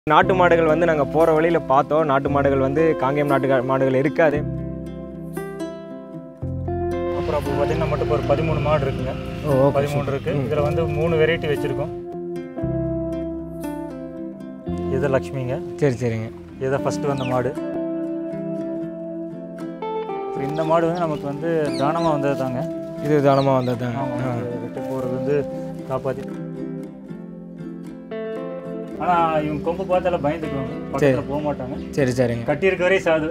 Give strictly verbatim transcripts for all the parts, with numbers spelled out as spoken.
நாட்டு மாடுகள் வந்து நாங்கள் போகிற வழியில் பார்த்தோம். நாட்டு மாடுகள் வந்து காங்கேயம் நாட்டு மாடுகள் இருக்காது. அப்புறம் அப்போ பார்த்தீங்கன்னா மட்டும் ஒரு பதிமூணு மாடு இருக்குங்க. ஓ பதிமூணு இருக்குது. இதில் வந்து மூணு வெரைட்டி வச்சுருக்கோம். இது லக்ஷ்மிங்க. சரி சரிங்க. இதை ஃபஸ்ட்டு வந்த மாடு. இந்த மாடு வந்து நமக்கு வந்து தானமாக வந்தது தாங்க. இது தானமாக வந்தது தாங்க. வெட்டு போகிறது வந்து காப்பாற்றி. ஆனால் இவங்க கொம்பு பார்த்தாலும் பயந்துக்குவாங்க, பக்கத்தில் போக மாட்டாங்க. சரி சரிங்க. கட்டியிருக்க வரை சாது.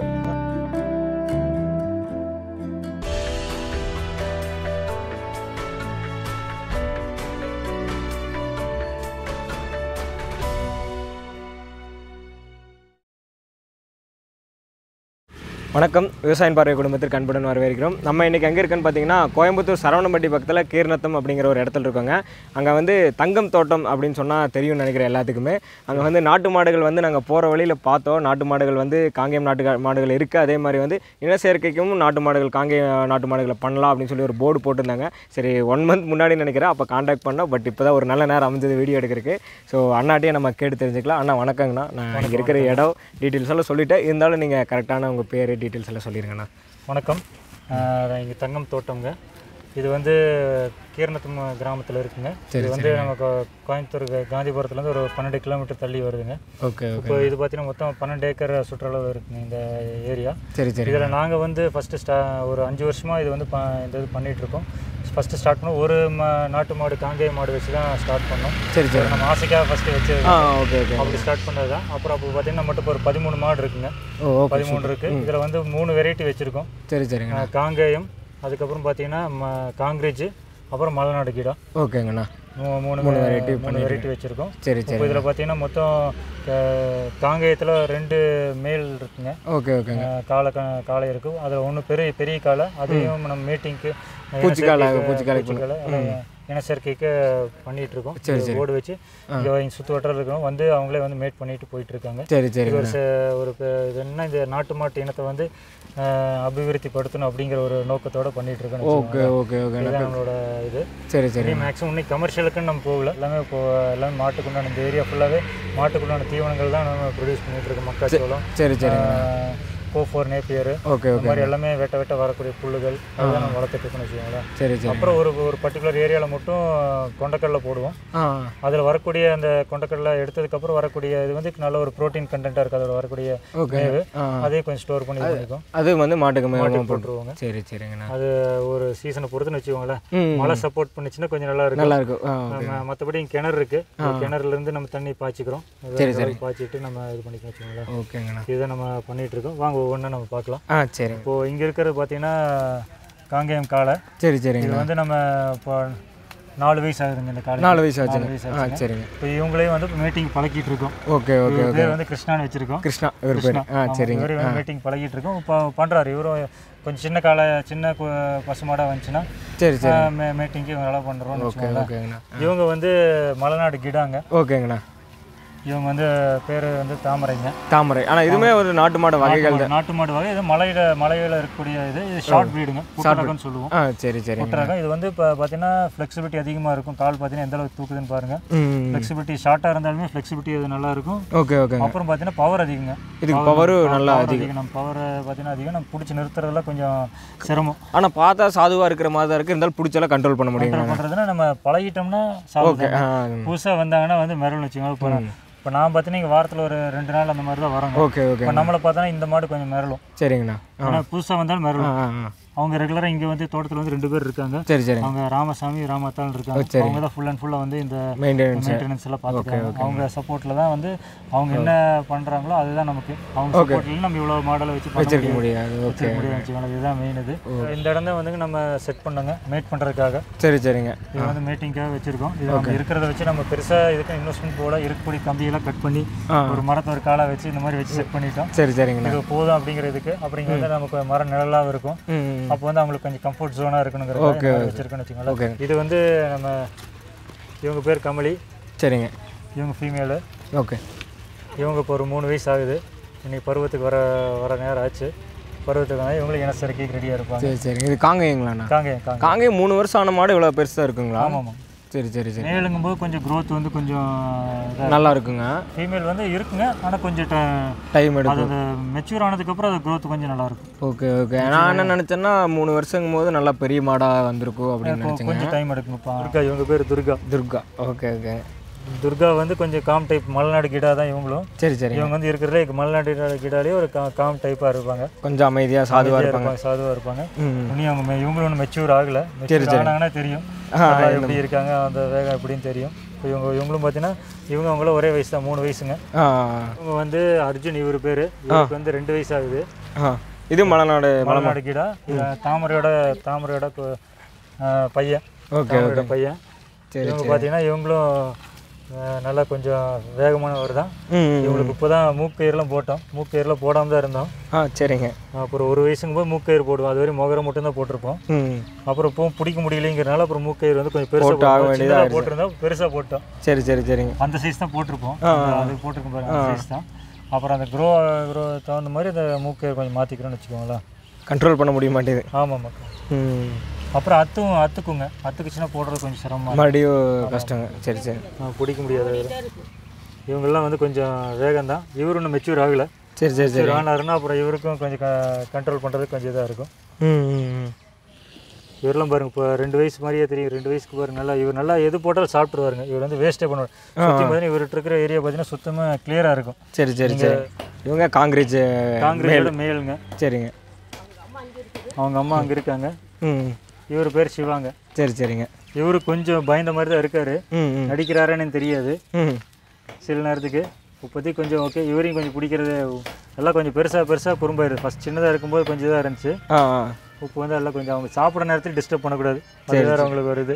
வணக்கம், விவசாயம் பார்வை குடும்பத்திற்கு அன்புடன் வரவேற்கிறோம். நம்ம இன்றைக்கி எங்கே இருக்குன்னு பார்த்தீங்கன்னா கோயம்புத்தூர் சரவணம்பட்டி பக்கத்தில் கீர்நத்தம் அப்படிங்கிற ஒரு இடத்துல இருக்கோங்க. அங்கே வந்து தங்கம் தோட்டம் அப்படின்னு சொன்னால் தெரியும்னு நினைக்கிறேன் எல்லாத்துக்குமே. அங்கே வந்து நாட்டு மாடுகள் வந்து நாங்கள் போகிற வழியில் பார்த்தோம். நாட்டு மாடுகள் வந்து காங்கேயம் நாட்டு மாடுகள் இருக்குது. அதே மாதிரி வந்து இனச்சேர்க்கைக்கும் நாட்டு மாடுகள் காங்கேயம் நாட்டு மாடுகளை பண்ணலாம் அப்படின்னு சொல்லி ஒரு போர்டு போட்டிருந்தாங்க. சரி, ஒன் மந்த் முன்னாடி நினைக்கிறேன் அப்போ காண்டாக்ட் பண்ணோம். பட் இப்போ தான் ஒரு நல்ல நேரம் அமைஞ்சது வீடியோ எடுக்கிறதுக்கு. ஸோ அண்ணாட்டையே நம்ம கேட்டு தெரிஞ்சுக்கலாம். அண்ணா வணக்கங்கண்ணா. நான் இங்கே இருக்கிற இடம் டீட்டெயில்ஸ் எல்லாம் சொல்லிவிட்டேன். இருந்தாலும் நீங்கள் கரெக்டான உங்கள் பேர் டீட்டெயில்ஸ் எல்லாம் சொல்லிடுங்கண்ணா. வணக்கம். இங்கே தங்கம் தோட்டம்ங்க. இது வந்து கீர்நத்தம் கிராமத்தில் இருக்குங்க. இது வந்து நம்ம கோயம்புத்தூர் காந்திபுரத்துலேருந்து ஒரு பன்னெண்டு கிலோமீட்டர் தள்ளி வருதுங்க. ஓகே. இப்போ இது பார்த்தீங்கன்னா மொத்தம் பன்னெண்டு ஏக்கர் சுற்றளவு இருக்குங்க இந்த ஏரியா. சரி சரி. இதில் நாங்கள் வந்து ஃபஸ்ட்டு ஸ்டா ஒரு அஞ்சு வருஷமாக இது வந்து ப இந்த இது பண்ணிகிட்ருக்கோம். ஃபஸ்ட்டு ஸ்டார்ட் பண்ணோம் ஒரு மா நாட்டு மாடு காங்கேய மாடு வச்சு தான் ஸ்டார்ட் பண்ணோம். சரி சரி. நம்ம ஆசைக்காக ஃபஸ்ட்டு வச்சு ஓகே ஓகே அப்படி ஸ்டார்ட் பண்ணது தான். அப்புறம் அப்போ பார்த்தீங்கன்னா மட்டும் ஒரு பதிமூணு மாடு இருக்குங்க. ஓ பதிமூணு இருக்குது. இதில் வந்து மூணு வெரைட்டி வச்சுருக்கோம். சரி சரிங்க. காங்கேயம், அதுக்கப்புறம் பார்த்தீங்கன்னா ம காங்கிரேஜ், அப்புறம் மலைநாடு கீடா. ஓகேங்கண்ணா. மூணு மூணு வெரைட்டி மூணு வெரைட்டி வச்சுருக்கோம். சரி சரி. இதில் பார்த்தீங்கன்னா மொத்தம் காங்கேயத்தில் ரெண்டு மேல் இருக்குங்க. ஓகே ஓகேங்க. காலை காலை இருக்கும். அதில் ஒன்று பெரிய பெரிய காலை, அதையும் நம்ம மீட்டிங்க்கு பூச்சிக்காலை பூச்சிக்காலை பூச்சிக்காலை இனச்சேர்க்கைக்கு பண்ணிகிட்டு இருக்கோம். போர்டு வச்சு இங்கே இங்கே சுற்று வட்டாரம் இருக்கணும் வந்து அவங்களே வந்து மேட் பண்ணிட்டு போயிட்டு இருக்காங்க. சரி சரி. ஒரு ஒரு இது என்ன, இந்த நாட்டு மாட்டு இனத்தை வந்து அபிவிருத்தி படுத்தணும் அப்படிங்கிற ஒரு நோக்கத்தோடு பண்ணிட்டு இருக்கோம். Okay okay okay. நம்மளோட இது. சரி சரி. மேக்ஸிமம் இன்னைக்கு கமர்ஷியலுக்குன்னு நம்ம போகல. எல்லாமே இப்போ எல்லாமே மாட்டுக்குண்டான இந்த ஏரியா ஃபுல்லாகவே மாட்டுக்குண்டான தீவனங்கள் தான் நம்ம ப்ரொடியூஸ் பண்ணிட்டு இருக்கோம். மக்காச்சோளம், சரி சரி, CO four Napier, okay okay, மாதிரி எல்லாமே வெட்ட வெட்ட வரக்கூடிய புல்லுகள் அதெல்லாம் நம்ம வளர்த்துட்டு இருக்கோம்னு வச்சுக்கோங்களேன். சரி சரி. அப்புறம் ஒரு ஒரு பர்டிகுலர் ஏரியாவில் மட்டும் கொண்டக்கடலை போடுவோம். அதில் வரக்கூடிய அந்த கொண்டக்கடலை எடுத்ததுக்கப்புறம் வரக்கூடிய இது வந்து நல்ல ஒரு ப்ரோட்டீன் கண்டென்ட்டாக இருக்குது. அதில் வரக்கூடிய மேவு அதையும் கொஞ்சம் ஸ்டோர் பண்ணி பண்ணிக்கும். அது வந்து மாட்டுக்கு மாட்டுக்கு போட்டுருவாங்க. சரி சரிங்கண்ணா. அது ஒரு சீசனை பொறுத்துன்னு வச்சுக்கோங்களேன். மழை சப்போர்ட் பண்ணிச்சுன்னா கொஞ்சம் நல்லா இருக்கும். நல்லா இருக்கும். மற்றபடி கிணறு இருக்குது. கிணறுலேருந்து நம்ம தண்ணி பாய்ச்சிக்கிறோம். சரி சரி. பாய்ச்சிட்டு நம்ம இது பண்ணிக்க வச்சுக்கோங்களேன். ஓகேங்கண்ணா. இதை நம்ம பண்ணிகிட்டு இருக்கோம். வாங்க ஒவ்வொன்றா நம்ம பார்க்கலாம். ஆ சரி. இப்போது இங்கே இருக்கிறது பார்த்தீங்கன்னா காங்கேயம் காளை. சரி சரிங்க. இது வந்து நம்ம இப்போ நாலு வயசு ஆகுதுங்க. இந்த காளை நாலு வயசு ஆச்சு. ஆ சரிங்க. இப்போ இவங்களையும் வந்து மீட்டிங் பழகிட்டு இருக்கோம். Okay okay. பேர் வந்து கிருஷ்ணான்னு வச்சுருக்கோம். கிருஷ்ணா இவர் பேர். ஆ சரிங்க. இவர் மீட்டிங் பழகிட்டு இருக்கோம். இப்போ பண்ணுறாரு இவரும். கொஞ்சம் சின்ன காலை சின்ன பசுமாடாக வந்துச்சுன்னா சரி சரி மே மீட்டிங்க்கு இவங்களாம் பண்ணுறோம். ஓகே ஓகேங்கண்ணா. இவங்க வந்து மலைநாடு கிடாங்க. ஓகேங்கண்ணா. இவங்க வந்து பேர் வந்து தாமரைங்க. தாமரை. ஆனால் இதுவுமே ஒரு நாட்டு மாடு வகைகள் தான். நாட்டு மாடு வகை. இது மலையில் மலையில் இருக்கக்கூடிய இது. இது ஷார்ட் ப்ரீடுங்க. புட்டரகம்னு சொல்லுவோம். ஆ சரி சரி. புட்டரகம். இது வந்து இப்போ பார்த்தீங்கன்னா ஃப்ளெக்சிபிலிட்டி அதிகமாக இருக்கும். கால் பார்த்தீங்கன்னா எந்த அளவுக்கு தூக்குதுன்னு பாருங்கள். ஃப்ளெக்சிபிலிட்டி ஷார்ட்டாக இருந்தாலுமே ஃப்ளெக்சிபிலிட்டி அது நல்லா இருக்கும். Okay okay. அப்புறம் பார்த்தீங்கன்னா பவர் அதிகங்க. இதுக்கு பவர் நல்லா அதிகம். நம்ம பவர் பார்த்தீங்கன்னா அதிகம். நம்ம பிடிச்சி நிறுத்துறதுல கொஞ்சம் சிரமம். ஆனால் பார்த்தா சாதுவாக இருக்கிற மாதிரி தான் இருக்குது. இருந்தாலும் பிடிச்செல்லாம் கண்ட்ரோல் பண்ண முடியும். கண்ட்ரோல் பண்ணுறதுன்னா நம்ம பழகிட்டோம்னா சாப்பிட்டு புதுசாக வந்தாங்கன்னா வந்து மெரல் வச்சுக்கோங்க. இப்போ இப்போ நான் பார்த்தீங்கன்னா இங்கே வாரத்தில் ஒரு ரெண்டு நாள் அந்த மாதிரி தான் வரோங்க. Okay okay. இப்போ நம்மளை பார்த்தோன்னா இந்த மாடு கொஞ்சம் மிரளும். சரிங்கண்ணா. ஆனால் புதுசாக வந்தாலும் மிரளும். அவங்க ரெகுலராக இங்கே வந்து தோட்டத்தில் வந்து ரெண்டு பேர் இருக்காங்க. சரி சரி. அவங்க ராமசாமி ராமத்தாள் இருக்காங்க. அவங்க தான் ஃபுல் அண்ட் ஃபுல்லாக வந்து இந்த மெயின்டெனன்ஸ் எல்லாம் பார்த்துக்காங்க. அவங்க சப்போர்ட்டில் தான் வந்து அவங்க என்ன பண்ணுறாங்களோ அதுதான் நமக்கு. அவங்க சப்போர்ட்டில் நம்ம இவ்வளோ மாடலை வச்சு வச்சிருக்க முடியாது. ஓகே வச்சுக்கோங்க. இதுதான் மெயின். இது இந்த இடம் தான் வந்து நம்ம செட் பண்ணோங்க மேட் பண்ணுறதுக்காக. சரி சரிங்க. இது வந்து மேட்டிங்காக வச்சுருக்கோம். இது நம்ம இருக்கிறத வச்சு நம்ம பெருசாக இதுக்கு இன்வெஸ்ட்மெண்ட் போல இருக்கக்கூடிய கம்பியெல்லாம் கட் பண்ணி ஒரு மரத்தை ஒரு காலை வச்சு இந்த மாதிரி வச்சு செட் பண்ணிட்டோம். சரி சரிங்க. இது போதும் அப்படிங்கிறதுக்கு. அப்படிங்க வந்து நமக்கு மரம் நிழலாக இருக்கும். அப்போ வந்து அவங்களுக்கு கொஞ்சம் கம்ஃபர்ட் ஜோனாக இருக்கணுங்கிறத வச்சுருக்கோன்னு வச்சுக்கோங்களேன். இது வந்து நம்ம இவங்க பேர் கமலி. சரிங்க. இவங்க ஃபீமேலு. ஓகே. இவங்க இப்போ ஒரு மூணு வயசு ஆகுது. இன்னைக்கு பருவத்துக்கு வர வர நேரம் ஆச்சு. பருவத்துக்கு வந்து இவங்களுக்கு இனச்சேர்க்கைக்கு ரெடியாக இருப்பாங்க. சரி சரிங்க. இது காங்கேயங்களாண்ணா? காங்கேயம். காங்கேயம் மூணு வருஷம் ஆன மாடு இவ்வளோ பெருசாக இருக்குங்களா? ஆமாம் ஆமாம். சரி சரி சரி. மேலுங்கும்போது கொஞ்சம் க்ரோத் வந்து கொஞ்சம் நல்லா இருக்குங்க. ஃபீமேல் வந்து இருக்குங்க, ஆனால் கொஞ்சம் டைம் எடுக்கும். அது மெச்சூர் ஆனதுக்கப்புறம் அது க்ரோத் கொஞ்சம் நல்லாயிருக்கும். Okay okay. நான் என்ன நினச்சேன்னா மூணு வருஷங்கும் போது நல்லா பெரிய மாடாக வந்திருக்கும் அப்படின்னு நினச்சேங்க. கொஞ்சம் டைம் எடுக்குங்கப்பா. துர்கா, இவங்க பேர் துர்கா. துர்கா. Okay okay. துர்கா வந்து கொஞ்சம் காம் டைப் மலைநாடு கிடா தான் இவங்களும். சரி சரி. இவங்க வந்து இருக்கிறதுலே மலைநாடு கிடாலே ஒரு கா காம் டைப்பாக இருப்பாங்க. கொஞ்சம் அமைதியாக சாதுவாக இருப்பாங்க. சாதுவாக இருப்பாங்க. இனி அவங்க இவங்களும் ஒன்றும் மெச்சூர் ஆகலை. மெச்சூர் ஆனாங்கன்னா தெரியும் எப்படி இருக்காங்க, அந்த வேகம் எப்படின்னு தெரியும். இப்போ இவங்க இவங்களும் பார்த்தீங்கன்னா இவங்க அவங்களும் ஒரே வயசு தான், மூணு வயசுங்க. இவங்க வந்து அர்ஜுன், இவர் பேர். இவருக்கு வந்து ரெண்டு வயசு ஆகுது. இது மலைநாடு மலைநாடு கிடா. தாமரையோட தாமரையோட பையன். ஓகே ஓகே பையன். இவங்க பார்த்தீங்கன்னா இவங்களும் நல்லா கொஞ்சம் வேகமானவர் தான். இவங்களுக்கு இப்போ தான் மூக்கயிறுலாம் போட்டோம். மூக்கயிறுலாம் போடாமல் தான் இருந்தோம். ஆ சரிங்க. அப்புறம் ஒரு வயசுங்க போது மூக்கயிறு போடுவோம். அது வரை முகரை மட்டும்தான் போட்டிருப்போம். அப்புறம் இப்போ பிடிக்க முடியலைங்கிறனால அப்புறம் மூக்கயிறு வந்து கொஞ்சம் பெருசாக போட்டிருந்தோம். பெருசாக போட்டோம். சரி சரி சரிங்க. அந்த சைஸ் தான் போட்டிருப்போம். அது போட்டிருக்கோம் பாருங்க, அந்த சைஸ் தான். அப்புறம் அந்த க்ரோ க்ரோ தகுந்த மாதிரி அந்த மூக்கயிறு கொஞ்சம் மாற்றிக்கிறோன்னு வச்சுக்கோங்களேன். கண்ட்ரோல் பண்ண முடிய மாட்டேங்குது. ஆமாம் மக்கள். அப்புறம் அத்தும் அத்துக்குங்க. அத்துக்குச்சுன்னா போடுறது கொஞ்சம் சிரமமாக மறுபடியும் கஷ்டங்க. சரி சரி. பிடிக்க முடியாது. இவங்கெல்லாம் வந்து கொஞ்சம் வேகம் தான். இவரு இன்னும் மெச்சூர் ஆகலை. சரி சரி சரி. ஆனாருன்னா அப்புறம் இவருக்கும் கொஞ்சம் க கண்ட்ரோல் பண்ணுறதுக்கு கொஞ்சம் இதாக இருக்கும். ம். இவரெல்லாம் பாருங்க, இப்போ ரெண்டு வயசு மாதிரியே தெரியும். ரெண்டு வயசுக்கு பாருங்க, நல்லா இவர் நல்லா எது போட்டாலும் சாப்பிட்ருவாருங்க. இவர் வந்து வேஸ்ட்டே பண்ணுவார். சுற்றி பார்த்தீங்கன்னா இவர்கிட்ட இருக்கிற ஏரியா பார்த்தீங்கன்னா சுத்தமாக கிளியராக இருக்கும். சரி சரி சரி. இவங்க காங்கிரீஜ் காங்கிரீஜோட மேலுங்க. சரிங்க. அவங்க அம்மா அங்கே இருக்காங்க. ம். இவர் பேர் சிவாங்க. சரி சரிங்க. இவரு கொஞ்சம் பயந்த மாதிரி தான் இருக்காரு. நடிக்கிறாருன்னு தெரியாது சில நேரத்துக்கு. இப்போதைக்கு கொஞ்சம் ஓகே. இவரையும் கொஞ்சம் பிடிக்கிறது எல்லாம் கொஞ்சம் பெருசாக பெருசாக குறும்பாயிருது. ஃபஸ்ட் சின்னதாக இருக்கும்போது கொஞ்சம் இதாக இருந்துச்சு. இப்போ வந்து எல்லாம் கொஞ்சம் அவங்க சாப்பிட்ற நேரத்தில் டிஸ்டர்ப் பண்ணக்கூடாது. அது வேறு அவங்களுக்கு வருது.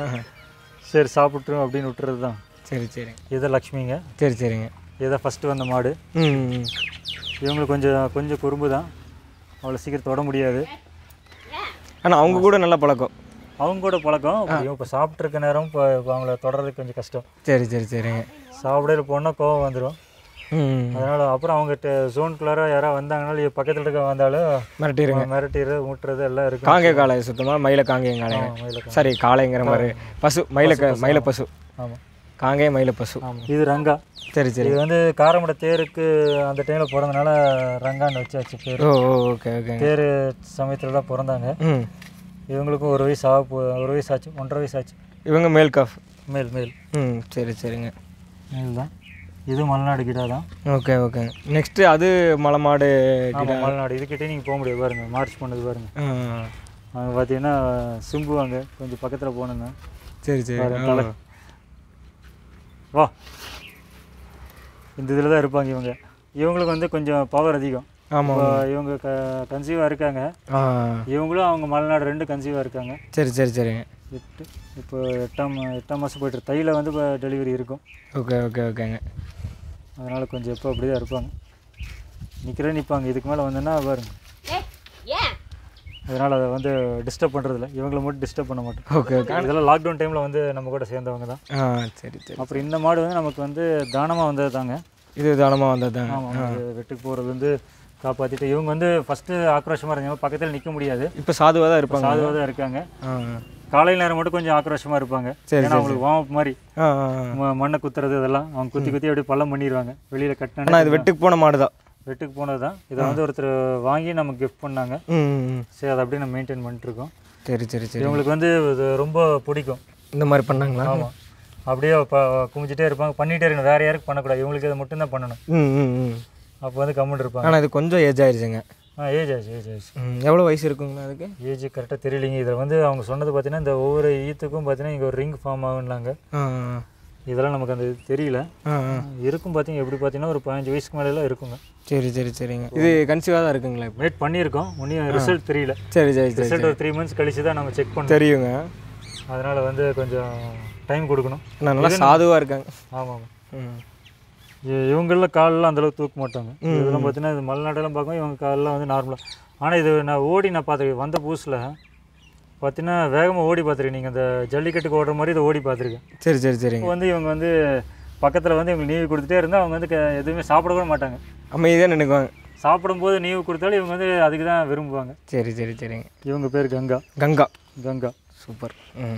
சரி சாப்பிட்றோம் அப்படின்னு விட்டுறது தான். சரி சரி. இதை லக்ஷ்மிங்க. சரி சரிங்க. இதை ஃபஸ்ட்டு வந்த மாடு. இவங்களுக்கு கொஞ்சம் கொஞ்சம் குறும்பு தான். அவ்வளோ சீக்கிரம் தொட முடியாது. ஆனால் அவங்க கூட நல்ல பழக்கம். அவங்க கூட பழக்கம். இப்போ சாப்பிட்ருக்க நேரம் இப்போ இப்போ அவங்கள தொடர்றதுக்கு கொஞ்சம் கஷ்டம். சரி சரி சரிங்க. சாப்பிடையில போனால் கோவம் வந்துடும். அதனால் அப்புறம் அவங்க ஜோனுக்குள்ளார யாராவது வந்தாங்கனாலும் பக்கத்தில் இருக்க வந்தாலும் மிரட்டிடுங்க. மிரட்டிடுறது ஊட்டுறது எல்லாம் இருக்குது. காங்கை காளை சுத்தமாக மயில காங்கேயம் காளை. சரி காளைங்கிற மாதிரி பசு மயில மயில பசு. ஆமாம், காங்கேயம் மயில பசு. இது ரங்கா. சரி சரி. இது வந்து காரமடை தேருக்கு அந்த டைமில் பிறந்தனால ரங்கான்னு வச்சாச்சு பேர். ஓ ஓகே ஓகே. தேர் சமயத்தில் தான் பிறந்தாங்க. ம். இவங்களுக்கும் ஒரு வயசு ஆக போ ஒரு வயசு ஆச்சு, ஒன்றரை வயசு ஆச்சு. இவங்க மேல் காஃப். மேல் மேல். ம் சரி சரிங்க. மேல் தான். இது மலைநாடு கிடா தான். Okay okay. நெக்ஸ்ட்டு அது மலைமாடு கிடா. மலைநாடு இதுக்கிட்டே நீங்கள் போக முடியாது பாருங்கள். மார்ச் பண்ணது பாருங்கள். அங்கே பார்த்தீங்கன்னா சிம்பு அங்கே கொஞ்சம் பக்கத்தில் போகணுங்க. சரி சரி. வா, இந்த இதில் தான் இருப்பாங்க இவங்க. இவங்களுக்கு வந்து கொஞ்சம் பவர் அதிகம். ஆமாம். இவங்க க கன்சீவாக இருக்காங்க. இவங்களும் அவங்க மலைநாடு ரெண்டு கன்சீவாக இருக்காங்க. சரி சரி சரிங்க. எட்டு இப்போ எட்டாம் எட்டாம் மாதம் போய்ட்டு தையில் வந்து இப்போ டெலிவரி இருக்கும். ஓகே ஓகே ஓகேங்க. அதனால் கொஞ்சம் எப்போ அப்படி தான் இருப்பாங்க. நிற்கிறே நிற்பாங்க. இதுக்கு மேலே வந்தோன்னா பாருங்க. அதனால் அதை வந்து டிஸ்டர்ப் பண்ணுறதில்ல. இவங்களை மட்டும் டிஸ்டர்ப் பண்ண மாட்டோம். Okay okay. இதெல்லாம் லாக்டவுன் டைமில் வந்து நம்ம கூட சேர்ந்தவங்க தான். ஆ சரி சரி. அப்புறம் இந்த மாடு வந்து நமக்கு வந்து தானமாக வந்தது தாங்க. இது தானமாக வந்தது தான். ஆமாம். வெட்டுக்கு போகிறது வந்து காப்பாற்றிட்டு இவங்க வந்து ஃபஸ்ட்டு ஆக்ரோஷமாக இருந்தாங்க. பக்கத்தில் நிற்க முடியாது. இப்போ சாதுவாக தான் இருப்பாங்க. சாதுவாக தான் இருக்காங்க. காலையில் நேரம் மட்டும் கொஞ்சம் ஆக்ரோஷமாக இருப்பாங்க. ஏன்னா அவங்களுக்கு வார்ம் அப் மாதிரி மண்ணை குத்துறது இதெல்லாம் அவங்க குத்தி குத்தி அப்படியே பள்ளம் பண்ணிடுவாங்க. வெளியில் கட்டினா இது வெட்டுக்கு போன மாடு தான். வெட்டுக்கு போனது தான். இதை வந்து ஒருத்தர் வாங்கி நமக்கு கிஃப்ட் பண்ணாங்க. சரி, அதை அப்படியே நம்ம மெயின்டைன் பண்ணிட்டுருக்கோம். சரி சரி சரி. இவங்களுக்கு வந்து இது ரொம்ப பிடிக்கும். இந்த மாதிரி பண்ணாங்களா? ஆமாம். அப்படியே ப குமிச்சிட்டே இருப்பாங்க. பண்ணிகிட்டே இருக்கணும். வேறு யாருக்கு பண்ணக்கூடாது. இவங்களுக்கு இதை மட்டும்தான் பண்ணணும். ம். அப்போ வந்து கம்முன்னு இருப்பாங்க. ஆனால் இது கொஞ்சம் ஏஜ் ஆயிடுச்சுங்க. ஆ ஏஜ் ஆச்சு ஏஜ் ஆச்சு. எவ்வளோ வயசு இருக்குங்கண்ணா அதுக்கு? ஏஜ் கரெக்டாக தெரியலைங்க. இதில் வந்து அவங்க சொன்னது பார்த்தீங்கன்னா இந்த ஒவ்வொரு ஈத்துக்கும் பார்த்தீங்கன்னா இங்கே ஒரு ரிங் ஃபார்ம் ஆகுன்னாங்க. இதெல்லாம் நமக்கு அந்த தெரியல. இருக்கும் பார்த்தீங்க எப்படி பார்த்தீங்கன்னா ஒரு பதினஞ்சு வயசுக்கு மேலே இருக்குங்க. சரி சரி சரிங்க. இது கன்சீவாக தான் இருக்குங்களா? வெயிட் பண்ணியிருக்கோம். ஒன்றும் ரிசல்ட் தெரியல. சரி சரி சரி. ரிசல்ட் ஒரு த்ரீ மந்த்ஸ் கழிச்சு தான் நம்ம செக் பண்ண தெரியுங்க. அதனால் வந்து கொஞ்சம் டைம் கொடுக்கணும். நல்லா சாதுவாக இருக்காங்க. ஆமாம். ம். இவங்களெலாம் காலெலாம் அந்தளவுக்கு தூக்க மாட்டாங்க. இதெல்லாம் பார்த்தீங்கன்னா இது மலைநாட்டெல்லாம் பார்க்கும். இவங்க காலெலாம் வந்து நார்மலாக. ஆனால் இது நான் ஓடி நான் பார்த்துருக்கேன். வந்த புதுசில் பார்த்தீங்கன்னா வேகமாக ஓடி பார்த்துருக்கேன். நீங்கள் அந்த ஜல்லிக்கட்டுக்கு ஓடுற மாதிரி இதை ஓடி பார்த்துருக்கேன். சரி சரி சரி. இப்போ வந்து இவங்க வந்து பக்கத்தில் வந்து இவங்க நீவி கொடுத்துட்டே இருந்தால் அவங்க வந்து எதுவுமே சாப்பிட கூட மாட்டாங்க. அமைதியாக நினைக்குவாங்க. சாப்பிடும்போது நீவு கொடுத்தாலும் இவங்க வந்து அதுக்கு தான் விரும்புவாங்க. சரி சரி சரிங்க. இவங்க பேர் கங்கா. கங்கா கங்கா. சூப்பர். ம்.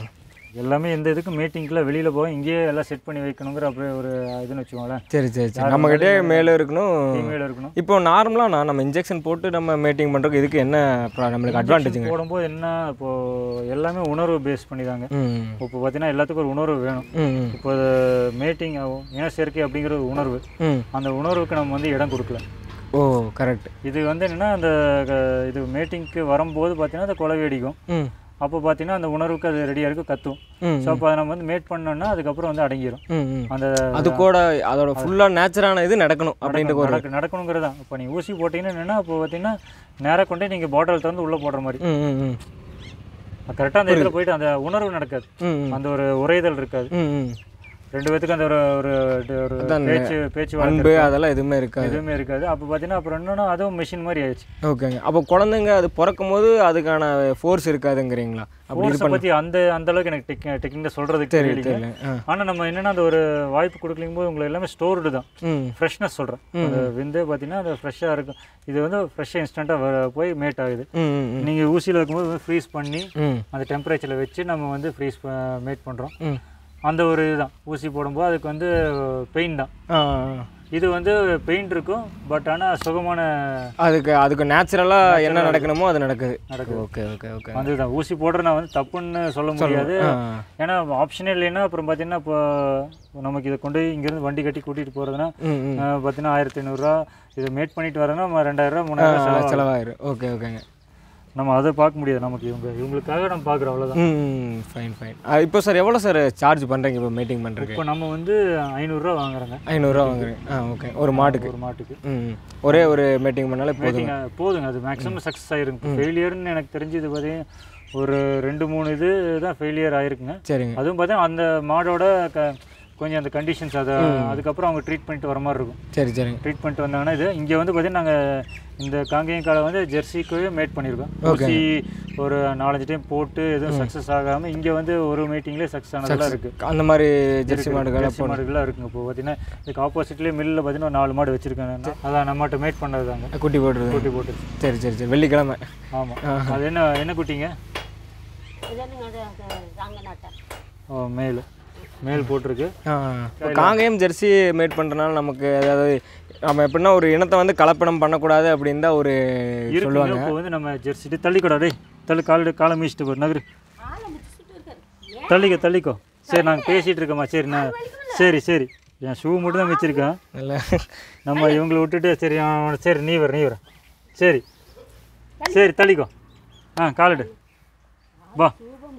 எல்லாமே இந்த இதுக்கு மீட்டிங்க்குள்ள வெளியில் போய் இங்கேயே எல்லாம் செட் பண்ணி வைக்கணுங்கிற அப்படியே ஒரு இதுன்னு வச்சுக்கோங்களேன். சரி சரி சரி நம்மகிட்டே மேலே இருக்கணும் மேலே இருக்கணும். இப்போ நார்மலாக நான் நம்ம இன்ஜெக்ஷன் போட்டு நம்ம மீட்டிங் பண்ணுறதுக்கு இதுக்கு என்ன நம்மளுக்கு அட்வான்டேஜுங்க? போடும்போது என்ன இப்போது எல்லாமே உணர்வு பேஸ் பண்ணி தாங்க. இப்போ பார்த்தீங்கன்னா எல்லாத்துக்கும் ஒரு உணர்வு வேணும். இப்போ மீட்டிங் ஆகும் ஏன்னா சேர்க்கை அப்படிங்கிற ஒரு உணர்வு, அந்த உணர்வுக்கு நம்ம வந்து இடம் கொடுக்கல. ஓ கரெக்ட். இது வந்து என்னென்னா அந்த இது மீட்டிங்க்கு வரும்போது பார்த்தீங்கன்னா அந்த குலை வெடிக்கும். அப்போ பார்த்தீங்கன்னா அந்த உணர்வுக்கு அது ரெடியாக இருக்கும், கத்தும். ஸோ அப்போ அதை நம்ம வந்து மேட் பண்ணோம்னா அதுக்கப்புறம் வந்து அடங்கிடும். அந்த அது கூட அதோட ஃபுல்லாக நேச்சுரான இது நடக்கணும் அப்படின்ட்டு நடக்க நடக்கணுங்கிறது தான். இப்போ நீங்கள் ஊசி போட்டிங்கன்னா என்னென்னா அப்போ பார்த்தீங்கன்னா நேராக கொண்டே நீங்கள் பாட்டில் திறந்து உள்ளே போடுற மாதிரி கரெக்டாக அந்த இடத்துல போயிட்டு அந்த உணர்வு நடக்காது, அந்த ஒரு உரைதல் இருக்காது. ரெண்டு பேத்துக்கு அந்த ஒரு ஒரு பேச்சு பேச்சு அன்பு அதெல்லாம் எதுவுமே இருக்காது எதுவுமே இருக்காது. அப்போ பார்த்தீங்கன்னா அப்புறம் என்னன்னா அதுவும் மிஷின் மாதிரி ஆயிடுச்சு. ஓகேங்க. அப்போ குழந்தைங்க அது பிறக்கும் போது அதுக்கான ஃபோர்ஸ் இருக்காதுங்கிறீங்களா? ஃபோர்ஸை பற்றி அந்த அந்த அளவுக்கு எனக்கு டெக் டெக்னிக்காக சொல்கிறதுக்கு தெரியல. ஆனால் நம்ம என்னென்னா அந்த ஒரு வாய்ப்பு கொடுக்கலிங் போது உங்களுக்கு எல்லாமே ஸ்டோர்டு தான். ஃப்ரெஷ்னஸ் சொல்கிறேன். அந்த விந்தே பார்த்தீங்கன்னா அது ஃப்ரெஷ்ஷாக இருக்கும். இது வந்து ஃப்ரெஷ்ஷாக இன்ஸ்டண்ட்டாக போய் மேட் ஆகுது. நீங்கள் ஊசியில் இருக்கும்போது ஃப்ரீஸ் பண்ணி அந்த டெம்பரேச்சரில் வச்சு நம்ம வந்து ஃப்ரீஸ் மேட் பண்ணுறோம். அந்த ஒரு இதுதான் ஊசி போடும்போது அதுக்கு வந்து பெயின் தான். இது வந்து பெயின் இருக்கும், பட் ஆனால் சுகமான அதுக்கு அதுக்கு நேச்சுரலாக என்ன நடக்கணுமோ அது நடக்குது நடக்குது. ஓகே ஓகே ஓகே அதுதான் ஊசி போடுற நான் வந்து தப்புன்னு சொல்ல முடியாது. ஏன்னா ஆப்ஷனே இல்லைன்னா அப்புறம் பார்த்தீங்கன்னா இப்போ நமக்கு இதை கொண்டு இங்கேருந்து வண்டி கட்டி கூட்டிகிட்டு போகிறதுனா பார்த்தீங்கன்னா ஆயிரத்தி ஐநூறுரூவா இதை மேட் பண்ணிட்டு வரேன்னா நம்ம ரெண்டாயிரரூவா மூணாயிரம் செலவாயிரும். ஓகே ஓகேங்க. நம்ம அதை பார்க்க முடியாது, நமக்கு இவங்க இவங்களுக்காக நம்ம பார்க்குறோம் அவ்வளோதான். ம் ஃபைன் ஃபைன். இப்போ சார் எவ்வளோ சார் சார்ஜ் பண்ணுறீங்க இப்போ மீட்டிங் பண்ணுறதுக்கு? இப்போ நம்ம வந்து ஐநூறுரூவா வாங்குறாங்க. ஐநூறுரூவா வாங்குறேன். ஆ ஓகே. ஒரு மாட்டுக்கு ஒரு மாட்டுக்கு ம் ஒரே ஒரு மீட்டிங் பண்ணாலே போதுங்க போதுங்க. அது மேக்ஸிமம் சக்ஸஸ் ஆகிருங்க. ஃபெயிலியர்னு எனக்கு தெரிஞ்சது பார்த்தீங்கன்னா ஒரு ரெண்டு மூணு இது தான் ஃபெயிலியர் ஆகிருக்குங்க. சரிங்க. அதுவும் பார்த்தீங்கன்னா அந்த மாடோட க கொஞ்சம் அந்த கண்டிஷன்ஸ் அதை அதுக்கப்புறம் அவங்க ட்ரீட் பண்ணிட்டு வர மாதிரி இருக்கும். சரி சரிங்க. ட்ரீட் பண்ணிட்டு வந்தாங்கன்னா இது இங்கே வந்து பார்த்தீங்கன்னா நாங்கள் இந்த காங்கேயம் காலை வந்து ஜெர்சிக்கு மேட் பண்ணியிருக்கோம். ஊசி ஒரு நாலஞ்சு டைம் போட்டு எதுவும் சக்ஸஸ் ஆகாமல் இங்கே வந்து ஒரு மீட்டிங்லேயே சக்ஸஸ் ஆனதெல்லாம் இருக்குது. அந்த மாதிரி ஜெர்சி மாடுகள் ஜெர்சி மாடுகள்லாம் இருக்குங்க. இப்போ பார்த்தீங்கன்னா இதுக்கு ஆப்போசிட்லேயே மில்லில் பார்த்தீங்கன்னா நாலு மாடு வச்சுருக்காங்க. அதான் நம்மகிட்ட மேட் பண்ணது தாங்க. குட்டி போட்டுருது. குட்டி போட்டு சரி சரி சரி. வெள்ளிக்கிழமை. ஆமாம். அது என்ன என்ன குட்டிங்க? ஓ மேல் மேல் போட்டிருக்கு. இப்போ காங்கேயம் ஜெர்சி மேட் பண்ணுறதுனால நமக்கு அதாவது நம்ம எப்படின்னா ஒரு இனத்தை வந்து கலப்படம் பண்ணக்கூடாது அப்படின்னு தான் ஒரு சொல்லுவாங்க. இப்போ வந்து நம்ம ஜெர்சிட்டு தள்ளிக்கூடா டே தள்ளி கால காலை மீச்சிட்டு போகிற நகரு தள்ளிக்கோ தள்ளிக்கோ. சரி நாங்கள் பேசிகிட்டு இருக்கோம்மா. சரி நான் சரி சரி என் ஷூ மட்டும் தான் வச்சுருக்கேன். இல்லை நம்ம இவங்களை விட்டுட்டு சரி சரி நீ வர நீ வர சரி சரி தள்ளிக்கோ. ஆ காலடு வா.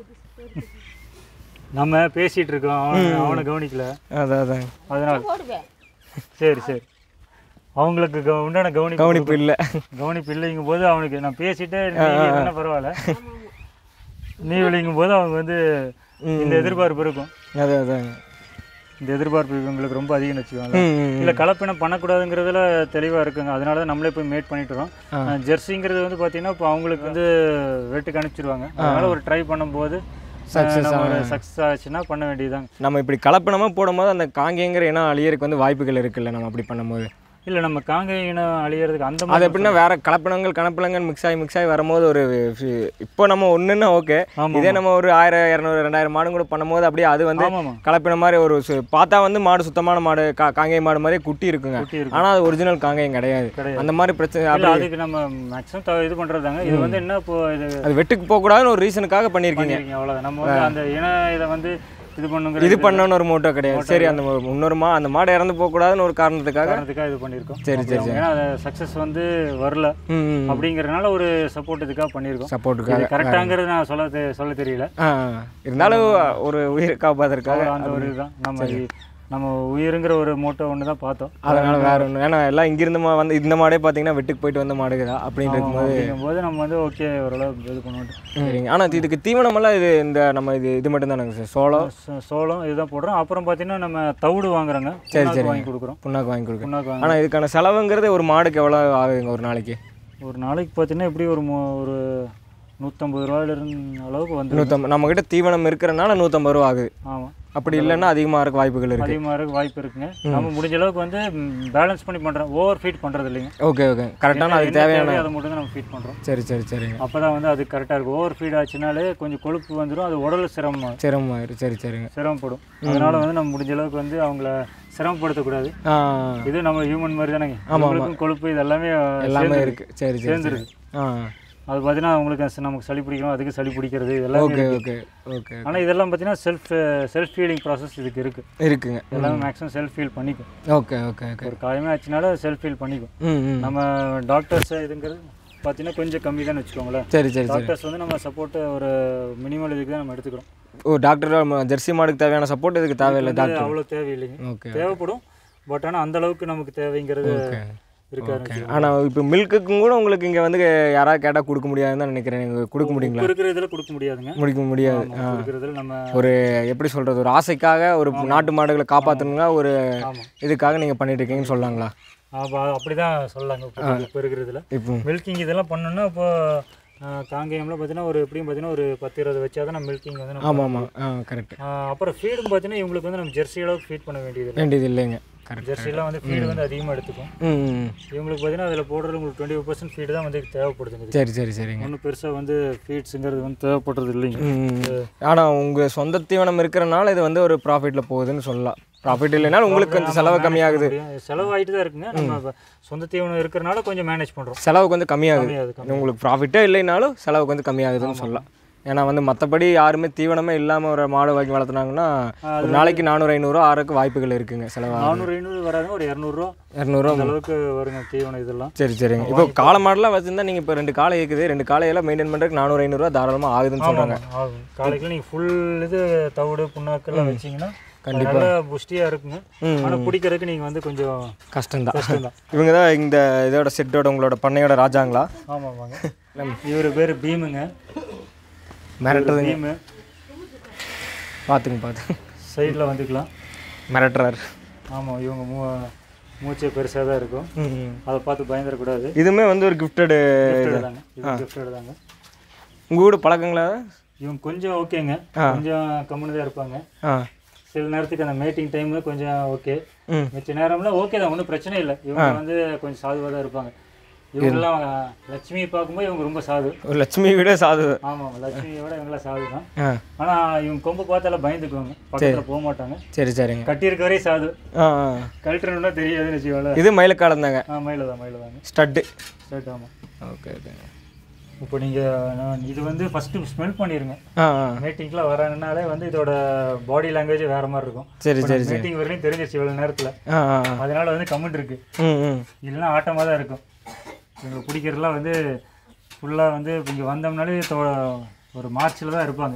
நம்ம பேசிகிட்டு இருக்கோம், அவனை அவனை கவனிக்கல. அதான் அதான் அதனால் சரி சரி அவங்களுக்கு கவ உண்டான கவனி கவனிப்பு இல்லை கவனிப்பு இல்லைங்கும் போது அவனுக்கு நான் பேசிட்டு என்ன பரவாயில்ல, நீ விளைங்கும் போது அவங்க வந்து இந்த எதிர்பார்ப்பு இருக்கும். அதான் அதான் இந்த எதிர்பார்ப்பு இவங்களுக்கு ரொம்ப அதிகம்னு வச்சுக்கோங்க. இல்லை கலப்பினம் பண்ணக்கூடாதுங்கிறதுல தெளிவாக இருக்குங்க. அதனால தான் நம்மளே போய் மேட் பண்ணிட்டுறோம். ஜெர்சிங்கிறது வந்து பார்த்தீங்கன்னா இப்போ அவங்களுக்கு வந்து வெட்டுக்கு அனுப்பிச்சிடுவாங்க. அதனால் ஒரு ட்ரை பண்ணும்போது சக்ஸஸ் சக்ஸஸ் ஆச்சுன்னா பண்ண வேண்டியதுதாங்க. நம்ம இப்படி கலப்பணமாக போடும்போது அந்த காங்கேயங்கிற இனம் அழியறதுக்கு வந்து வாய்ப்புகள் இருக்குல்ல நம்ம அப்படி பண்ணும்போது? இல்லை நம்ம காங்கேயம் இனம் அழியறதுக்கு அந்த அது எப்படின்னா வேற கலப்பினங்கள் கலப்பினங்கள் மிக்ஸ் ஆகி மிக்ஸ் ஆகி வரும்போது ஒரு இப்போ நம்ம ஒன்றுன்னா ஓகே, இதே நம்ம ஒரு ஆயிரம் இரநூறு ரெண்டாயிரம் மாடு கூட பண்ணும்போது அப்படியே அது வந்து கலப்பின மாதிரி ஒரு பார்த்தா வந்து மாடு சுத்தமான மாடு கா காங்கேயம் மாடு மாதிரி குட்டி இருக்குங்க. ஆனால் அது ஒரிஜினல் காங்கேயம் கிடையாது. அந்த மாதிரி பிரச்சனை அதுக்கு நம்ம மேக்ஸிமம் இது பண்ணுறதாங்க. இது வந்து என்ன இப்போ இது அது வெட்டுக்கு போகக்கூடாதுன்னு ஒரு ரீசனுக்காக பண்ணியிருக்கீங்க. அவ்வளோதான். நம்ம வந்து அந்த இன இதை வந்து இது பண்ணுங்க இது பண்ணணும்னு ஒரு மோட்டோ கிடையாது. சரி அந்த இன்னொரு மா அந்த மாடு இறந்து போகக்கூடாதுன்னு ஒரு காரணத்துக்காக காரணத்துக்காக இது பண்ணியிருக்கோம். சரி சரி சரி. ஏன்னா அது சக்ஸஸ் வந்து வரல அப்படிங்கிறதுனால ஒரு சப்போர்ட் இதுக்காக பண்ணியிருக்கோம். சப்போர்ட்டுக்காக கரெக்டாங்கிறது நான் சொல்ல சொல்ல தெரியல. இருந்தாலும் ஒரு உயிரை காப்பாற்றுறதுக்காக அந்த ஒரு இதுதான் நம்ம நம்ம உயிருங்கிற ஒரு மோட்டோ ஒன்று தான் பார்த்தோம். அதனால வேற ஒன்று ஏன்னா எல்லாம் இங்கிருந்து வந்து இந்த மாடே பார்த்தீங்கன்னா வெட்டுக்கு போயிட்டு வந்த மாடுதா அப்படின்னு இருக்கும்போது போது நம்ம வந்து ஓகே ஓரளவு இது பண்ணுவோம். சரிங்க. ஆனால் இதுக்கு தீவனமெல்லாம் இது இந்த நம்ம இது இது மட்டும் தானங்க சார்? சோளம் சோளம் இதுதான் போடுறோம். அப்புறம் பார்த்தீங்கன்னா நம்ம தவிடு வாங்குறோங்க. சரி சரி வாங்கி கொடுக்குறோம். புண்ணாக்கு வாங்கி கொடுக்குறோம். ஆனால் இதுக்கான செலவுங்கிறது ஒரு மாடுக்கு எவ்வளோ ஆகுதுங்க ஒரு நாளைக்கு? ஒரு நாளைக்கு பார்த்தீங்கன்னா எப்படி ஒரு ஒரு நூற்றம்பது ரூபாயிலிருந்து அளவுக்கு வந்து நூற்றம்பது நம்மக்கிட்ட தீவனம் இருக்கிறனால நூற்றம்பது ரூபா ஆகுது. ஆமாம், அப்படி இல்லைன்னா அதிகமாக இருக்க வாய்ப்புகள் இருக்குது. அதிகமாக இருக்க வாய்ப்பு இருக்குங்க. நம்ம முடிஞ்ச அளவுக்கு வந்து பேலன்ஸ் பண்ணி பண்ணுறோம், ஓவர் ஃபீட் பண்ணுறது இல்லைங்க. ஓகே ஓகே கரெக்டான அதுக்கு தேவையான அதை மட்டும் தான் நம்ம ஃபீட் பண்ணுறோம். சரி சரி சரிங்க. அப்போ தான் வந்து அது கரெக்டாக இருக்கும். ஓவர் ஃபீட் ஆச்சுனாலே கொஞ்சம் கொழுப்பு வந்துடும், அது உடல் சிரமம் சிரமம் சரி சரிங்க சிரமப்படும். அதனால வந்து நம்ம முடிஞ்ச அளவுக்கு வந்து அவங்கள சிரமப்படுத்தக்கூடாது. இது நம்ம ஹியூமன் மாதிரி தானேங்க, அவங்களுக்கும் கொழுப்பு இது எல்லாமே எல்லாமே இருக்குது. சரி சேர்ந்துருக்கு. ஆ அது பார்த்தீங்கன்னா அவங்களுக்கு நமக்கு சளி பிடிக்கணும், அதுக்கு சளி பிடிக்கிறது இதெல்லாம். ஓகே ஓகே ஓகே ஆனால் இதெல்லாம் பார்த்தீங்கன்னா செல்ஃப் செல்ஃப் ஃபீலிங் ப்ராசஸ் இதுக்கு இருக்குது இருக்குங்க. எல்லாமே மேக்ஸிமம் செல்ஃப் ஃபீல் பண்ணிக்கும். ஓகே ஓகே ஓகே ஒரு காயமே ஆச்சுனால செல்ஃப் ஃபீல் பண்ணிக்கும். நம்ம டாக்டர்ஸ் இதுங்கிறது பார்த்தீங்கன்னா கொஞ்சம் கம்மி தான் வச்சுக்கோங்களேன். சரி சரி டாக்டர்ஸ் வந்து நம்ம சப்போர்ட்டு ஒரு மினிமல் இதுக்கு தான் நம்ம எடுத்துக்கிறோம். ஓ டாக்டர் ஜெர்சி மாடுக்கு தேவையான சப்போர்ட் இதுக்கு தேவையில்லை டாக்டர்? அவ்வளோ தேவையில்லைங்க. ஓகே தேவைப்படும், பட் ஆனால் அந்த அளவுக்கு நமக்கு தேவைங்கிறது இருக்காது. ஆனால் இப்போ மில்க்குக்கும் கூட உங்களுக்கு இங்கே வந்து யாராவது கேட்டால் கொடுக்க முடியாதுன்னு தான் நினைக்கிறேன். நீங்கள் கொடுக்க முடியுங்களா? இருக்கிற இதில் கொடுக்க முடியாதுங்க. முடிக்க முடியாது. இருக்கிறதுல நம்ம ஒரு எப்படி சொல்கிறது, ஒரு ஆசைக்காக ஒரு நாட்டு மாடுகளை காப்பாற்றணுங்க ஒரு இதுக்காக நீங்கள் பண்ணிட்டு இருக்கீங்கன்னு சொல்லலாங்களா? அப்படி தான் சொல்லலாங்க. இப்போ இருக்கிறதுல இப்போ மில்கிங் இதெல்லாம் பண்ணோன்னா இப்போ காங்கேயம்லாம் பார்த்தீங்கன்னா ஒரு எப்படியும் பார்த்தீங்கன்னா ஒரு பத்து இருபது வச்சா தான் நம்ம மில்கிங் வந்து. ஆமாம் ஆமாம் ஆ கரெக்ட். அப்புறம் ஃபீடும் பார்த்தீங்கன்னா இவங்களுக்கு வந்து நம்ம ஜெர்சி அளவுக்கு ஃபீட் பண்ண வேண்டியது வேண்டியது இல்லைங்க. ஜெர்சிலாம் வந்து ஃபீடு வந்து அதிகமாக எடுத்துக்கும். இவங்களுக்கு பார்த்தீங்கன்னா அதில் போடுறது உங்களுக்கு டுவெண்ட்டி ஃபைவ் பர்சன்ட் ஃபீடு தான் வந்து தேவைப்படுதுங்க. சரி சரி சரிங்க. ஒன்றும் பெருசாக வந்து ஃபீட்ஸுங்கிறது வந்து தேவைப்படுறது இல்லைங்க. ஆனால் உங்கள் சொந்த தீவனம் இருக்கிறனால இது வந்து ஒரு ப்ராஃபிட்டில் போகுதுன்னு சொல்லலாம். ப்ராஃபிட் இல்லைனாலும் உங்களுக்கு கொஞ்சம் செலவு கம்மியாகுது. செலவு ஆகிட்டு தான் இருக்குங்க. நம்ம சொந்த தீவனம் இருக்கிறனால கொஞ்சம் மேனேஜ் பண்ணுறோம். செலவு கொஞ்சம் கம்மியாகுது. உங்களுக்கு ப்ராஃபிட்டே இல்லைனாலும் செலவு கொஞ்சம் கம்மியாகுதுன்னு சொல்லலாம். ஏன்னா வந்து மற்றபடி யாருமே தீவனமே இல்லாமல் ஒரு மாடு வாங்கி வளர்த்துனாங்கன்னா ஒரு நாளைக்கு நானூறு ஐநூறுரூவா ஆறுக்கு வாய்ப்புகள் இருக்குங்க. செலவு நானூறு ஐநூறு வராதுங்க, ஒரு இரநூறுவா இரநூறுவா அளவுக்கு வருங்க தீவனம் இதெல்லாம். சரி சரிங்க. இப்போ காளை மாடெல்லாம் வச்சுருந்தா நீங்கள் இப்போ ரெண்டு காளை இருக்குது, ரெண்டு காளையெல்லாம் மெயின்டைன் பண்ணுறதுக்கு நானூறு ஐநூறுரூவா தாராளமாக ஆகுதுன்னு சொல்கிறாங்க. ஆகும். காலைக்கு நீங்கள் ஃபுல் இது தவிடு புண்ணாக்கெல்லாம் வச்சிங்கன்னா கண்டிப்பாக புஷ்டியாக இருக்குங்க. ஆனால் பிடிக்கிறதுக்கு நீங்கள் வந்து கொஞ்சம் கஷ்டம்தான் கஷ்டம்தான் இவங்க தான் இந்த இதோட செட்டோட உங்களோட பண்ணையோட ராஜாங்களா? ஆமாம் ஆமாங்க. இவர் பேர் பீமுங்க. மிரட்டுறது பீமு பார்த்துங்க பார்த்து சைடில் வந்துக்கலாம். மிரட்டுறாரு. ஆமாம், இவங்க மூ மூச்சே பெருசாக தான் இருக்கும், அதை பார்த்து பயந்துடக்கூடாது. இதுவுமே வந்து ஒரு கிஃப்டடு தாங்க. இது கிஃப்டடு தாங்க. உங்கள் கூட பழக்கங்களா? இவங்க கொஞ்சம் ஓகேங்க, கொஞ்சம் கம்முன்னு தான் இருப்பாங்க. சில நேரத்துக்கு அந்த மேட்டிங் டைமில் கொஞ்சம் ஓகே, மிச்ச நேரம்லாம் ஓகே தான், ஒன்றும் பிரச்சனை இல்லை. இவங்க வந்து கொஞ்சம் சாதுவாக தான் இருப்பாங்க. இவங்கெல்லாம் லட்சுமியை பார்க்கும்போது இவங்க ரொம்ப சாது. லட்சுமியை விட சாது. ஆமாம், லட்சுமியை விட இவங்களாம் சாது தான். ஆனால் இவங்க கொம்பு பார்த்தாலும் பயந்துக்குவாங்க, பக்கத்தில் போக மாட்டாங்க. சரி சரிங்க. கட்டியிருக்க வரையும் சாது, கழட்டுறோம்னா தெரியாதுன்னு வச்சுக்கோங்களேன். இது மயிலக்காலம் தாங்க? ஆ மயில தான் மயில தாங்க. Stud stud. ஆமாம். ஓகே ஓகேங்க. இப்போ நீங்கள் இது வந்து ஃபஸ்ட்டு ஸ்மெல் பண்ணிடுங்க. மீட்டிங்லாம் வரனாலே வந்து இதோட பாடி லாங்குவேஜ் வேறு மாதிரி இருக்கும். சரி சரி. மீட்டிங் வரையும் தெரிஞ்சிருச்சு இவ்வளோ நேரத்தில், அதனால வந்து கமெண்ட் இருக்கு. இல்லைன்னா ஆட்டமாக தான் இருக்கும். எங்களுக்கு பிடிக்கிறதுலாம் வந்து ஃபுல்லாக வந்து இங்கே வந்தோம்னாலே ஒரு மார்ச்சில் தான் இருப்பாங்க.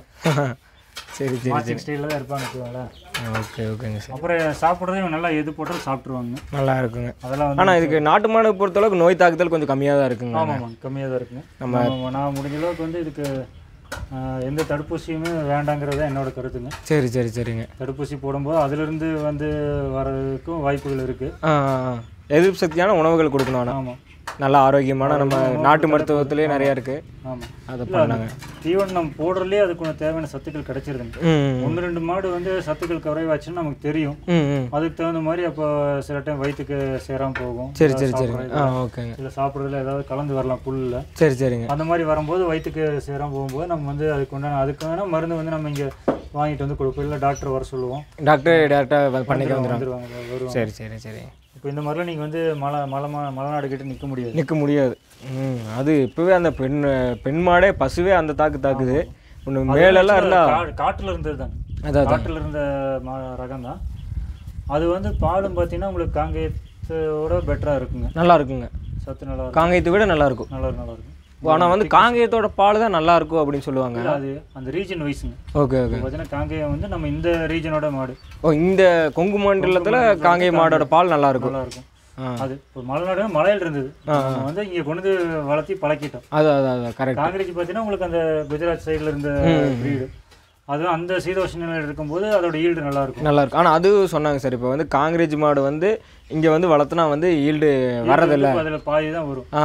சரி சரி. மார்ச்சிங் ஸ்டைலில் தான் இருப்பாங்க வச்சுக்கோங்களேன். ஓகே ஓகேங்க சார். அப்புறம் சாப்பிட்றதையும் நல்லா எது போட்டாலும் சாப்பிட்ருவாங்க, நல்லா இருக்குங்க. அதெல்லாம் வந்து ஆனால் இதுக்கு நாட்டு மாடு பொறுத்தளவுக்கு நோய் தாக்குதல் கொஞ்சம் கம்மியாக தான் இருக்குங்க. ஆமாம் ஆமாம், கம்மியாக தான் இருக்குங்க. நம்ம நான் முடிஞ்ச அளவுக்கு வந்து இதுக்கு எந்த தடுப்பூசியுமே வேண்டாங்கிறது தான் என்னோட கருத்துங்க. சரி சரி சரிங்க. தடுப்பூசி போடும்போது அதிலிருந்து வந்து வர்றதுக்கும் வாய்ப்புகள் இருக்குது. எதிர்ப்பு சக்தியான உணவுகள் கொடுக்கணும். ஆனால் ஆமாம், நல்ல ஆரோக்கியமான நம்ம நாட்டு மருத்துவத்திலே நிறையா இருக்குது. ஆமாம், அதை பண்ணாங்க. தீவனம் நம்ம போடுறதுலேயே அதுக்கு தேவையான சத்துக்கள் கிடைச்சிருதுங்க. ஒன்று ரெண்டு மாடு வந்து சத்துக்கள் குறைவாச்சுன்னு நமக்கு தெரியும். அதுக்கு தகுந்த மாதிரி அப்போ சில டைம் வயிற்றுக்கு சேராமல் போகும். சரி சரி சரி. ஓகேங்க. இல்லை சாப்பிட்றதுல ஏதாவது கலந்து வரலாம் புல்லில். சரி சரிங்க. அந்த மாதிரி வரும்போது வயிற்றுக்கு சேராமல் போகும்போது நம்ம வந்து அதுக்கு உண்டான அதுக்கான மருந்து வந்து நம்ம இங்கே வாங்கிட்டு வந்து கொடுப்போம். இல்லை டாக்டர் வர சொல்லுவோம். டாக்டர் டேரெக்டாக பண்ணிக்க வந்துடுவாங்க வருவாங்க. சரி சரி சரி. இப்போ இந்த மாதிரிலாம் நீங்கள் வந்து மலை மலை மலைநாடு கிட்ட நிற்க முடியாது நிற்க முடியாது. ம் அது இப்போவே அந்த பெண் பெண் மாடே பசுவே அந்த தாக்கு தாக்குது. ஒன்று மேலெல்லாம் இருந்தால் காட்டில் இருந்தது தாங்க. அதான் காட்டில் இருந்த மா ரகம் தான் அது. வந்து பாலும் பார்த்தீங்கன்னா உங்களுக்கு காங்கேயத்தோட பெட்டராக இருக்குங்க. நல்லா இருக்குங்க, சத்து நல்லா இருக்கும். காங்கேயத்தை விட நல்லா இருக்கும். நல்லா இருக்கும் நல்லா இருக்கும். ஆனால் வந்து காங்கேயத்தோட பால் தான் நல்லா இருக்கும் அப்படின்னு சொல்லுவாங்க. அது அந்த ரீஜன் வைஸுங்க. Okay okay. பார்த்தீங்கன்னா காங்கேயம் வந்து நம்ம இந்த ரீஜனோட மாடு. ஓ, இந்த கொங்கு மண்டலத்தில் காங்கேய மாடோட பால் நல்லா இருக்கும். நல்லா இருக்கும். அது இப்போ மலைநாடு மலையில் இருந்தது, வந்து இங்கே கொண்டு வளர்த்தி பழக்கிட்டோம். அது அதான் கரெக்ட். காங்கிரேஜ் பார்த்தீங்கன்னா உங்களுக்கு அந்த குஜராத் சைடில் இருந்த ப்ரீடு, அதுவும் அந்த சீதோஷ நிலையில் இருக்கும்போது அதோட ஈல்டு நல்லா இருக்கும். நல்லா இருக்கும். ஆனால் அது சொன்னாங்க சார், இப்போ வந்து காங்கிரேஜ் மாடு வந்து இங்கே வந்து வளர்த்துனா வந்து ஈல்டு வரதில்லை, அதில் பாதி தான் வரும். ஆ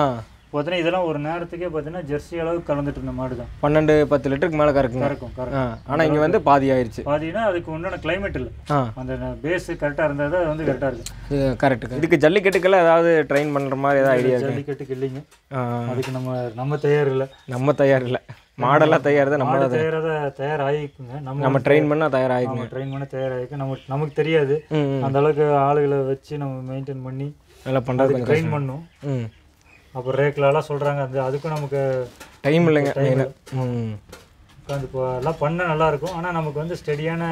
பார்த்தீங்கன்னா இதெல்லாம் ஒரு நேரத்துக்கே பார்த்தீங்கன்னா ஜெர்சி அளவுக்கு கலந்துட்டு இருந்த மாடு தான். பன்னெண்டு பத்து லிட்டருக்கு மேலே கறக்குங்க. கறக்கும் கறக்கும். ஆனால் இங்கே வந்து பாதி ஆயிடுச்சு. பாதினா அதுக்கு உண்டான கிளைமேட் இல்லை, அந்த பேஸ் கரெக்டாக இருந்தால் தான் வந்து கரெக்டாக இருக்கும். கரெக்ட். இதுக்கு ஜல்லிக்கட்டுக்கெல்லாம் ஏதாவது ட்ரெயின் பண்ணுற மாதிரி ஏதாவது ஐடியா? ஜல்லிக்கட்டுக்கு இல்லைங்க, அதுக்கு நம்ம நம்ம தயார் இல்லை. நம்ம தயார் இல்லை, மாடெல்லாம் தயார் தான். நம்ம தயாராக தயாராகிக்குங்க. நம்ம நம்ம ட்ரெயின் பண்ணால் தயாராகிக்குங்க. ட்ரெயின் பண்ண தயாராகிக்கும். நம்ம நமக்கு தெரியாது, அந்த அளவுக்கு ஆளுகளை வச்சு நம்ம மெயின்டைன் பண்ணி நல்லா பண்ணுறது ட்ரெயின் பண்ணணும். ம் அப்புறம் ரேக்லலாம் சொல்கிறாங்க, அது அதுக்கும் நமக்கு டைம் இல்லைங்க. ம் உட்காந்து இப்போ எல்லாம் பண்ண நல்லாயிருக்கும். ஆனால் நமக்கு வந்து ஸ்டெடியான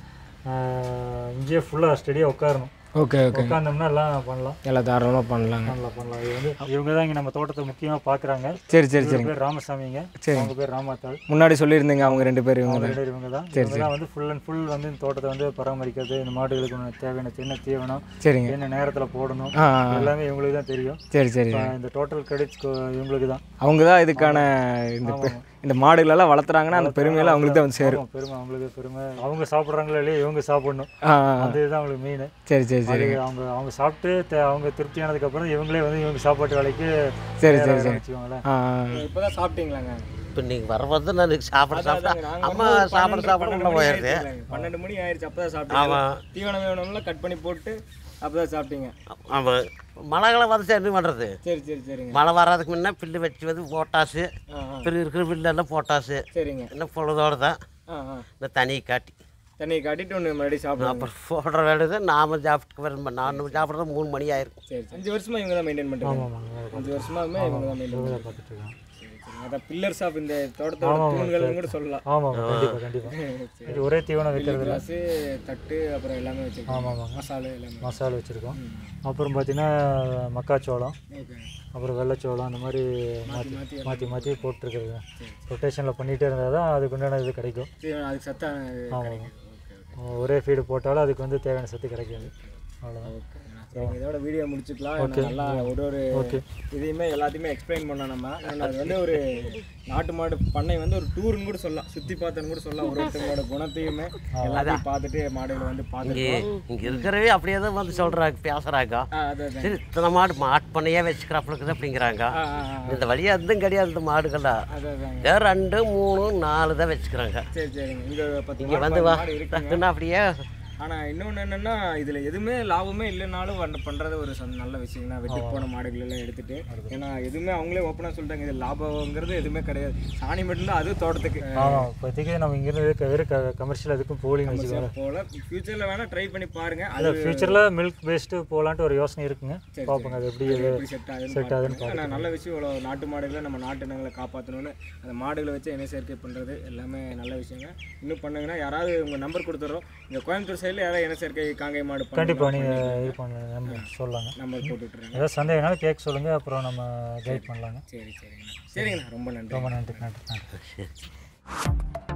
இங்கேயே ஃபுல்லாக ஸ்டெடியாக உட்காரணும். ஓகே ஓகே உட்காந்தோம்னா எல்லாம் பண்ணலாம், எல்லாம் தாராளமாக பண்ணலாங்க. பண்ணலாம் பண்ணலாம் இது வந்து இவங்க தான் இங்கே நம்ம தோட்டத்தை முக்கியமாக பார்க்குறாங்க. சரி சரி சரி. பேர் ராமசாமிங்க. சரி, அவங்க பேர் ராமாத்தாள். முன்னாடி சொல்லியிருந்தீங்க அவங்க ரெண்டு பேர். இவங்க ரெண்டு பேர் இவங்க தான். சரி சரி. வந்து ஃபுல் அண்ட் ஃபுல் வந்து இந்த தோட்டத்தை வந்து பராமரிக்கிறது, இந்த மாடுகளுக்கு தேவையான சின்ன தீவனம், சரிங்க, என்ன நேரத்தில் போடணும், எல்லாமே இவங்களுக்கு தான் தெரியும். சரி சரி. இந்த டோட்டல் கிரெடிட்ஸ் இவங்களுக்கு தான். அவங்க தான் இதுக்கான இந்த இந்த மாடுகளெல்லாம் வளர்த்துறாங்கன்னா அந்த பெருமையெல்லாம் அவங்களுக்கு தான் வந்து சேரும். பெருமை அவங்களுக்கு பெருமை. அவங்க சாப்பிட்றாங்களோ இல்லையோ இவங்க சாப்பிடணும், அந்த இதுதான் அவங்களுக்கு மெயின். சரி சரி சரி. அவங்க அவங்க சாப்பிட்டு அவங்க திருப்தியானதுக்கப்புறம் இவங்களே வந்து இவங்க சாப்பாட்டு வேலைக்கு. சரி சரி சரி வச்சுக்கோங்களேன். இப்போ தான் சாப்பிட்டீங்களாங்க? இப்போ நீங்கள் வரும்போது நான் சாப்பிட சாப்பிட்டா அம்மா சாப்பிட சாப்பிட போயிடுது. பன்னெண்டு மணி ஆயிடுச்சு, அப்போ தான் சாப்பிட்டேன். ஆமாம், தீவனம் வேணும்லாம் கட் பண்ணி போட்டு அப்போ தான் சாப்பிட்டீங்க. ஆமாம், மழை காலம் வந்து என்ன பண்ணுறது? சரி சரி சரிங்க. மழை வராதுக்கு முன்னே பில்லு வச்சு வந்து போட்டாசு, பில்லு இருக்கிற பில்லெல்லாம் போட்டாசு. சரிங்க. என்ன பொழுதோடு தான் இந்த தண்ணியை காட்டி தண்ணியை காட்டிட்டு ஒன்று மறுபடியும் சாப்பிடும். அப்புறம் போடுற வேலையை நாம சாப்பிட்டு வர நான் சாப்பிட்றது மூணு மணி ஆயிரும். சரி, அஞ்சு வருஷமாக இவங்க தான் மெயின்டைன் பண்ணுறாங்க. அஞ்சு வருஷமாகவே இவங்க தான் மெயின்டைன் பார்த்துட்டு இருக்காங்க. அதான் பில்லர்ஸ் ஆஃப் இந்த தோட்டத்தோட தூண்கள் கூட சொல்லலாம். ஆமாம், கண்டிப்பாக கண்டிப்பாக. ஒரே தீவனம் வைக்கிறது, கிளாஸு, தட்டு, அப்புறம் எல்லாமே வச்சுருக்கோம். ஆமாம் ஆமாம், மசாலா எல்லாமே மசாலா வச்சுருக்கோம். அப்புறம் பார்த்தீங்கன்னா மக்காச்சோளம், அப்புறம் வெள்ளைச்சோளம், அந்த மாதிரி மாற்றி மாற்றி மாற்றி மாற்றி போட்டுருக்குறது. ரொட்டேஷனில் பண்ணிகிட்டே இருந்தால் தான் அதுக்கு உண்டான இது கிடைக்கும். அதுக்கு சத்தான. ஆமாம், ஒரே ஃபீடு போட்டாலும் அதுக்கு வந்து தேவையான சத்து கிடைக்காது. அவ்வளோதான். சரிங்க, இதோட வீடியோ முடிச்சுக்கலாம். நல்லா ஒரு ஒரு இதையுமே எல்லாத்தையுமே எக்ஸ்பிளைன் பண்ணோம் நம்ம. அது வந்து ஒரு நாட்டு மாடு பண்ணை வந்து ஒரு டூர்னு கூட சொல்லலாம், சுற்றி பார்த்தோன்னு கூட சொல்லலாம். ஒரு ஒருத்தவங்களோட குணத்தையுமே எல்லாத்தையும் பார்த்துட்டு மாடுகளை வந்து பார்த்துட்டு இங்கே இருக்கிறவே அப்படியே தான் வந்து சொல்கிறாங்க, பேசுகிறாங்க. சரி, இத்தனை மாடு மாட்டு பண்ணையே வச்சுக்கிறாப்புல அப்படிங்கிறாங்க. இந்த வழியாக இருந்தும் கிடையாது இந்த மாடுகள்லாம். வேறு ரெண்டு மூணு நாலு தான் வச்சுக்கிறாங்க. சரி சரிங்க. இங்கே இங்கே வந்து வா இருக்குன்னா அப்படியே. ஆனால் இன்னொன்று என்னென்னா, இதில் எதுவுமே லாபமே இல்லைனாலும் வந்து பண்ணுறது ஒரு நல்ல விஷயம்னா, வெட்டி போன மாடுகள் எல்லாம் எடுத்துகிட்டு. ஏன்னா எதுவுமே அவங்களே ஓப்பனாக சொல்லிட்டாங்க, இது லாபங்கிறது எதுவுமே கிடையாது. சாணி மட்டும்தான், அது தோட்டத்துக்கு. ஆமாம், இப்போதைக்கு நம்ம இங்கேருந்து வெறும் கமர்ஷியல் அதுக்கும் போலிங் வச்சுக்கலாம் போல். ஃபியூச்சரில் வேணால் ட்ரை பண்ணி பாருங்கள். அது ஃபியூச்சரில் மில்க் பேஸ்ட்டு போகலான்ட்டு ஒரு யோசனை இருக்குங்க. பார்ப்போங்க அது எப்படி எப்படி செட் ஆகுது செட் ஆகுதுன்னு. ஆனால் நல்ல விஷயம், இவ்வளோ நாட்டு மாடுகளை நம்ம நாட்டு இனங்களை காப்பாற்றணும்னு அந்த மாடுகளை வச்சு இணை சேர்க்கை பண்ணுறது எல்லாமே நல்ல விஷயங்க. இன்னும் பண்ணுங்கன்னா யாராவது உங்கள் நம்பர் கொடுத்துட்றோம். இங்கே கோயம்புத்தூர் சைடில் யாராவது இணை சேர்க்கை காங்கை மாடு கண்டிப்பாக நீங்கள் இது பண்ண சொல்லலாங்க. நம்பர் போட்டுவிட்ருங்க. ஏதாவது சந்தேகம்னாலும் கேட்க சொல்லுங்கள், அப்புறம் நம்ம கைட் பண்ணலாங்க. சரி சரிங்கண்ணா. சரிங்கண்ணா, ரொம்ப நன்றி. ரொம்ப நன்றி நன்றி நன்றி.